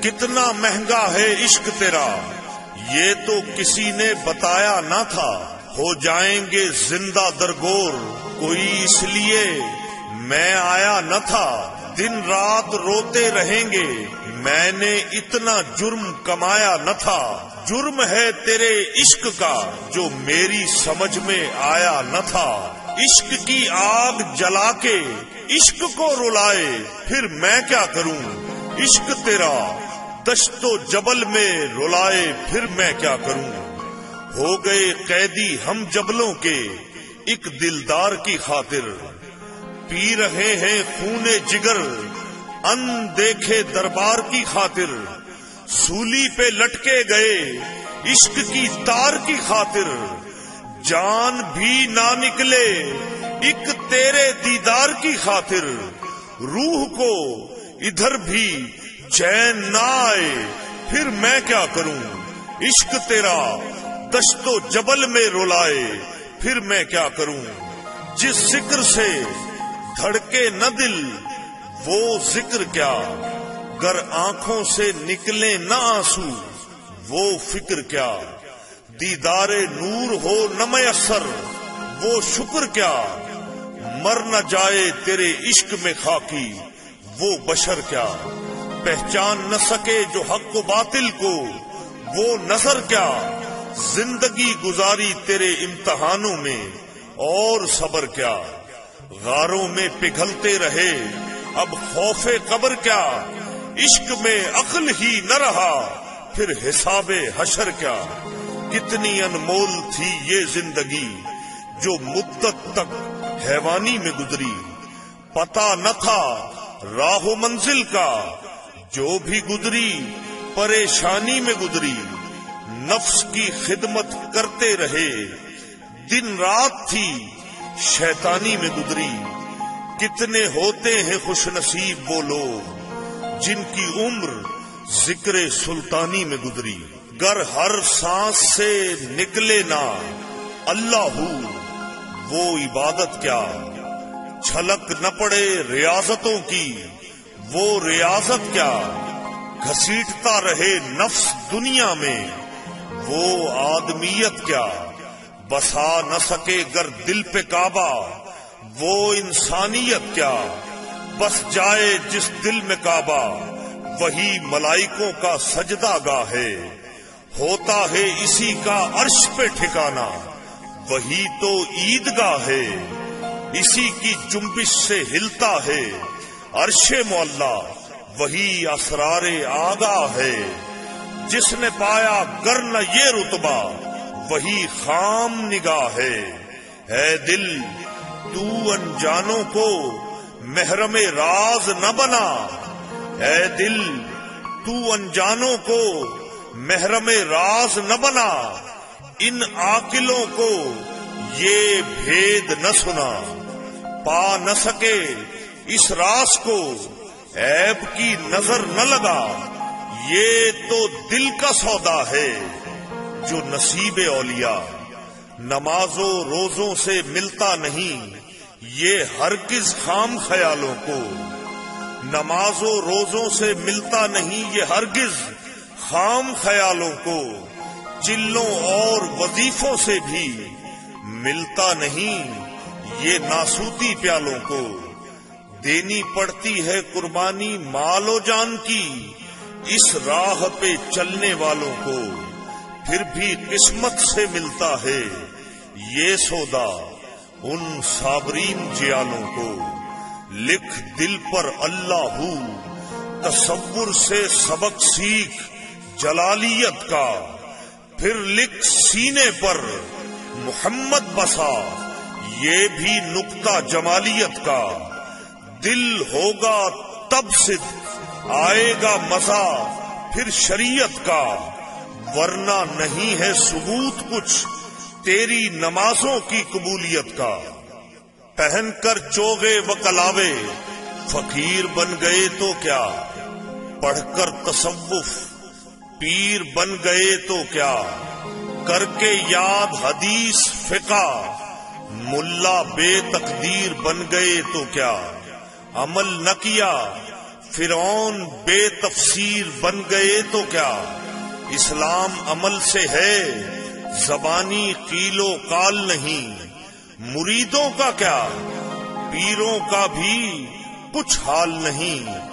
کتنا مہنگا ہے عشق تیرا، یہ تو کسی نے بتایا نہ تھا۔ ہو جائیں گے زندہ درگور، کوئی اس لیے میں آیا نہ تھا۔ دن رات روتے رہیں گے، میں نے اتنا جرم کمایا نہ تھا۔ جرم ہے تیرے عشق کا جو میری سمجھ میں آیا نہ تھا۔ عشق کی آگ جلا کے عشق کو رلائے، پھر میں کیا کروں؟ عشق تیرا دشت و جبل میں رلائے، پھر میں کیا کروں؟ ہو گئے قیدی ہم جبلوں کے ایک دلدار کی خاطر، پی رہے ہیں خون جگر ان دیکھے دربار کی خاطر۔ سولی پہ لٹکے گئے عشق کی تار کی خاطر، جان بھی نہ نکلے ایک تیرے دیدار کی خاطر۔ روح کو ادھر بھی چین نہ آئے، پھر میں کیا کروں؟ عشق تیرا دشت و جبل میں رلائے، پھر میں کیا کروں؟ جس ذکر سے دھڑکے نہ دل وہ ذکر کیا، گر آنکھوں سے نکلے نہ آنسو وہ فکر کیا۔ دیدار نور ہو نہ میسر وہ شکر کیا، مر نہ جائے تیرے عشق میں خاکی وہ بشر کیا۔ پہچان نہ سکے جو حق و باطل کو وہ نظر کیا، زندگی گزاری تیرے امتحانوں میں اور صبر کیا۔ غاروں میں پگھلتے رہے اب خوف قبر کیا، عشق میں عقل ہی نہ رہا پھر حساب حشر کیا۔ کتنی انمول تھی یہ زندگی جو مدت تک حیوانی میں گزری، پتہ نہ تھا راہ و منزل کا، جو بھی گزری پریشانی میں گزری۔ نفس کی خدمت کرتے رہے دن رات تھی شیطانی میں گزری۔ کتنے ہوتے ہیں خوش نصیب وہ لوگ جن کی عمر ذکر سلطانی میں گزری۔ گر ہر سانس سے نکلے نہ اللہ وہ عبادت کیا، چھلک نہ پڑے ریاضتوں کی وہ ریاضت کیا۔ گھسیٹتا رہے نفس دنیا میں وہ آدمیت کیا، بسا نہ سکے گر دل پہ کعبہ وہ انسانیت کیا۔ بس جائے جس دل میں کعبہ وہی ملائکوں کا سجدہ گاہ ہے، ہوتا ہے اسی کا عرش پہ ٹھکانا وہی تو عیدگاہ ہے۔ اسی کی جنبش سے ہلتا ہے عرش معلا وہی اسرار آگاہ ہے۔ جس نے پایا گر نہ یہ رتبہ وہی خام نگاہ ہے۔ اے دل تو انجانوں کو محرم راز نہ بنا، اے دل تو انجانوں کو محرم راز نہ بنا۔ ان عاقلوں کو یہ بھید نہ سنا، پا نہ سکے اس راز کو عیب کی نظر نہ لگا۔ یہ تو دل کا سودا ہے جو نصیب اولیاء، نماز و روزوں سے ملتا نہیں یہ ہرگز خام خیالوں کو۔ نماز و روزوں سے ملتا نہیں یہ ہرگز خام خیالوں کو۔ چلوں اور وظیفوں سے بھی ملتا نہیں یہ ناسوتی پیالوں کو۔ دینی پڑتی ہے قربانی مال و جان کی اس راہ پہ چلنے والوں کو، پھر بھی قسمت سے ملتا ہے یہ سودا ان صابرین جیالوں کو۔ لکھ دل پر اللہ تصور سے سبق سیکھ جلالیت کا، پھر لکھ سینے پر محمد بسا یہ بھی نقطہ جمالیت کا۔ دل ہوگا تب صدق آئے گا مزہ پھر شریعت کا، ورنہ نہیں ہے ثبوت کچھ تیری نمازوں کی قبولیت کا۔ پہن کر چوغے و کلاوے فقیر بن گئے تو کیا، پڑھ کر تصوف پیر بن گئے تو کیا، کر کے یاد حدیث فقہ ملا بے تقدیر بن گئے تو کیا۔ عمل نہ کیا فرعون بے تفسیر بن گئے تو کیا، اسلام عمل سے ہے زبانی قیل و قال نہیں، مریدوں کا کیا پیروں کا بھی کچھ حال نہیں۔